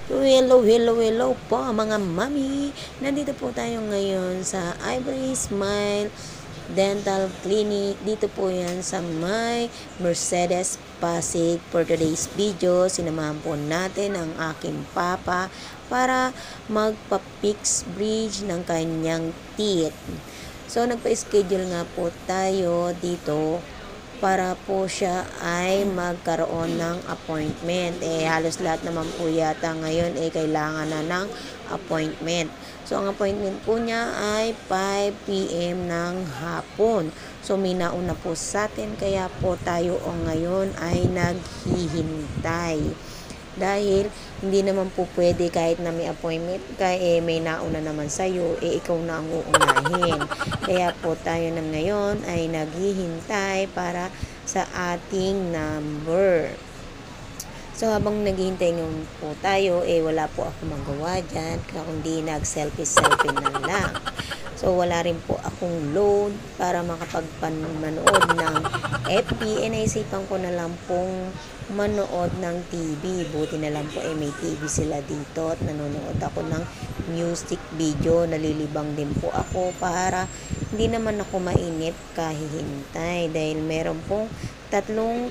So, hello, hello, hello po mga mami. Nandito po tayo ngayon sa Ivory Smile Dental Clinic. Dito po yan sa may Mercedes Pasig. For today's video, sinamahan po natin ang aking papa para magpa-fix bridge ng kanyang teeth. So, nagpa-schedule nga po tayo dito para po siya ay magkaroon ng appointment. Halos lahat naman po yata ngayon kailangan na ng appointment. So, ang appointment po niya ay 5 p.m. ng hapon. So, may nauna po sa atin, kaya po tayo ngayon ay naghihintay. Dahil hindi naman po pwede kahit na may appointment ka, may nauna naman sa'yo, ikaw na ang uunahin. Kaya po tayo na ngayon ay naghihintay para sa ating number. So, habang naghihintay ngayon po tayo, wala po ako magawa dyan, kundi nag-selfie-selfie na lang. So, wala rin po akong load para makapagpanood ng FB. Naisipan ko na lang pong manood ng TV. Buti na lang po may TV sila dito at nanonood ako ng music video. Nalilibang din po ako para hindi naman ako mainip kahihintay. Dahil meron pong tatlong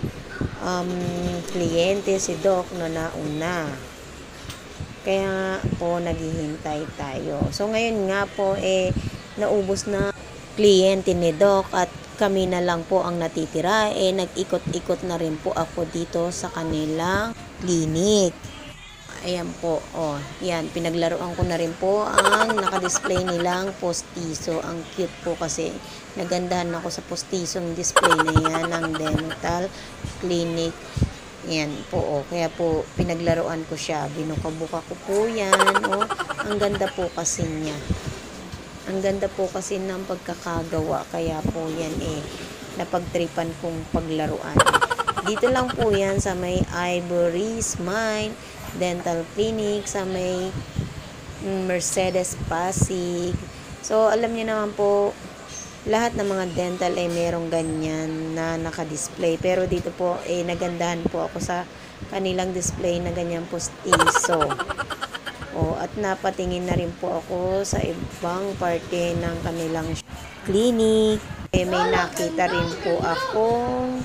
kliyente si Doc na nauna. Kaya po naghihintay tayo. So ngayon nga po naubos na kliyente ni Doc at kami na lang po ang natitira. Nag-ikot-ikot na rin po ako dito sa kanilang clinic. Ayan po, yan, pinaglaruan ko na rin po ang nakadisplay nilang postizo. Ang cute po kasi nagandahan ako sa postizong display na yan ng dental clinic. Yan po, kaya po pinaglaruan ko siya. Binuka-buka ko po yan, ang ganda po kasi niya. Ang ganda po kasi ng pagkakagawa, kaya po yan napagtripan kong paglaruan. Dito lang po yan sa may Ivory Smile Dental Clinic, sa may Mercedes Pasig. So, alam niyo naman po, lahat ng mga dental merong ganyan na nakadisplay. Pero dito po, nagandahan po ako sa kanilang display na ganyan postizo. At napatingin na rin po ako sa ibang parte ng kanilang clinic. May nakita rin po akong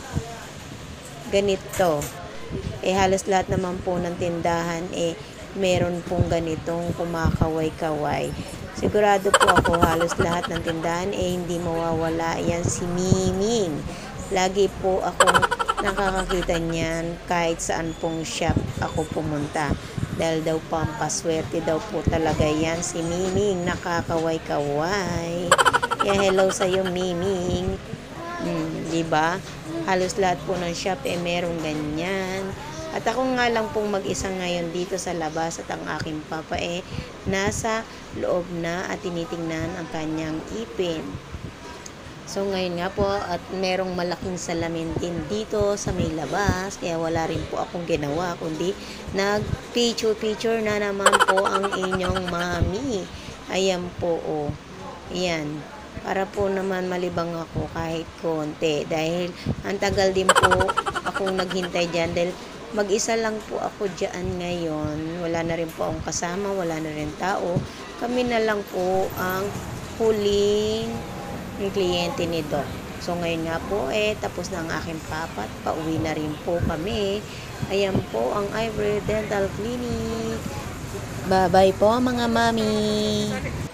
ganito. Halos lahat naman po ng tindahan meron pong ganitong kumakaway-kaway. Sigurado po ako halos lahat ng tindahan hindi mawawala yan si Miming. Lagi po akong nakakakita niyan kahit saan pong shop ako pumunta. Dahil daw pampaswerte daw po talaga yan si Miming, nakakaway-kaway. Kaya hello sa'yo Miming. Diba? Halos lahat po ng shop merong ganyan. At ako nga lang pong mag-isa ngayon dito sa labas at ang aking papa nasa loob na at tinitingnan ang kanyang ipin. So ngayon nga po at merong malaking salamin din dito sa may labas, kaya wala rin po akong ginawa kundi nag-picture na naman po ang inyong mami. Ayan po Ayan. Para po naman malibang ako kahit konti dahil ang tagal din po akong naghintay dyan dahil mag-isa lang po ako dyan ngayon. Wala na rin po akong kasama, wala na rin tao. Kami na lang po ang huling kliyente ni Doc. So ngayon nga po tapos na ang aking papa at pauwi na rin po kami. Ayan po ang Ivory Dental Clinic. Bye-bye po mga mami.